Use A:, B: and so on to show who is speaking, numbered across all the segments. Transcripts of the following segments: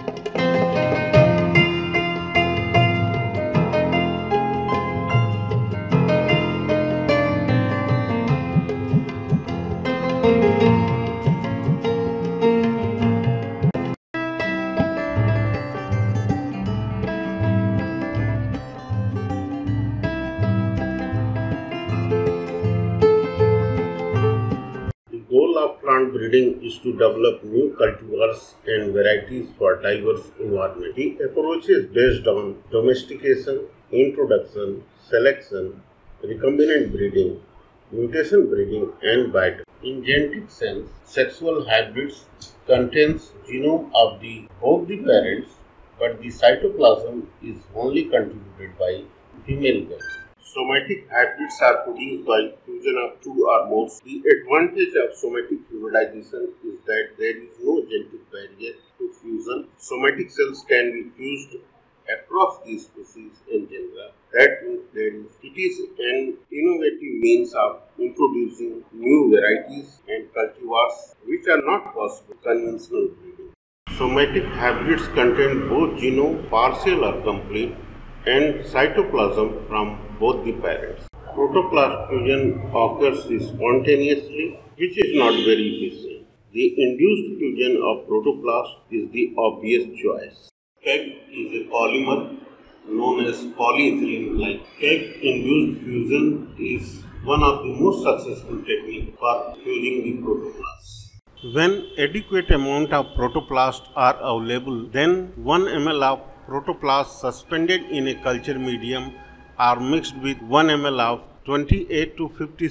A: The goal of plant breeding is to develop new cultivars and varieties for diverse environments. The approach is based on domestication, introduction, selection, recombinant breeding, mutation breeding, and biotic. In genetic sense, sexual hybrids contains genome of both the parents, but the cytoplasm is only contributed by female parents. Somatic hybrids are produced by fusion of two or more. The advantage of somatic hybridization is that there is no genetic barrier to fusion. Somatic cells can be fused across the species in general. That means it is an innovative means of introducing new varieties and cultivars which are not possible in conventional breeding. Somatic hybrids contain both genome, partial or complete, and cytoplasm from both the parents. Protoplast fusion occurs spontaneously, which is not very efficient. The induced fusion of protoplast is the obvious choice. PEG is a polymer known as polyethylene glycol. PEG-induced fusion is one of the most successful techniques for fusing the protoplasts. When adequate amount of protoplasts are available, then 1 ml of protoplasts suspended in a culture medium are mixed with 1 ml of 28 to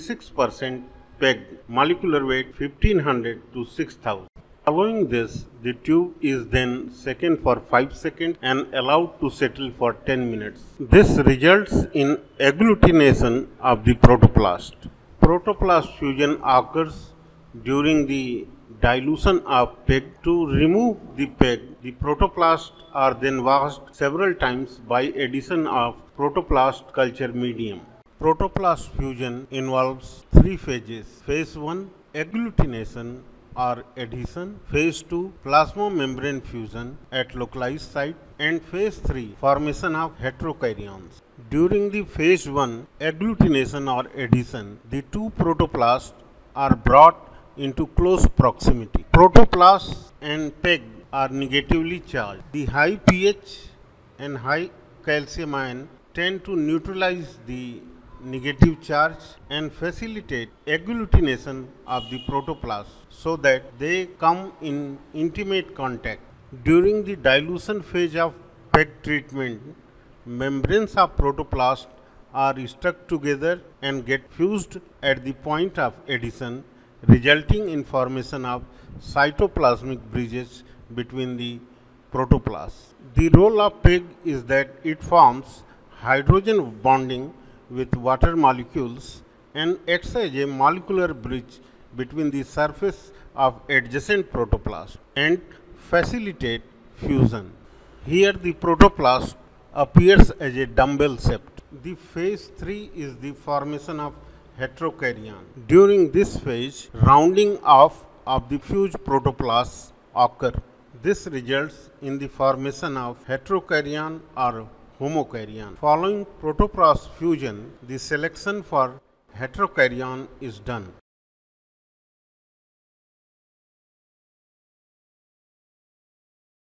A: 56% PEG, molecular weight 1500 to 6000. Following this, the tube is then shaken for 5 seconds and allowed to settle for 10 minutes. This results in agglutination of the protoplast. Protoplast fusion occurs during the dilution of PEG. To remove the PEG, the protoplasts are then washed several times by addition of protoplast culture medium. Protoplast fusion involves 3 phases. Phase 1, agglutination or adhesion. Phase 2, plasmamembrane fusion at localized site. And phase 3, formation of heterokaryons. During the phase 1, agglutination or adhesion, the two protoplasts are brought into close proximity. Protoplasts and PEG are negatively charged. The high pH and high calcium ion tend to neutralize the negative charge and facilitate agglutination of the protoplasts so that they come in intimate contact. During the dilution phase of PEG treatment, membranes of protoplasts are stuck together and get fused at the point of adhesion, resulting in formation of cytoplasmic bridges between the protoplasts. The role of PEG is that it forms hydrogen bonding with water molecules and acts as a molecular bridge between the surface of adjacent protoplast and facilitate fusion. Here the protoplast appears as a dumbbell shaped. The phase 3 is the formation of heterokaryon. During this phase, rounding off of the fused protoplasts occur. This results in the formation of heterokaryon or homokaryon. Following protoplast fusion, the selection for heterokaryon is done.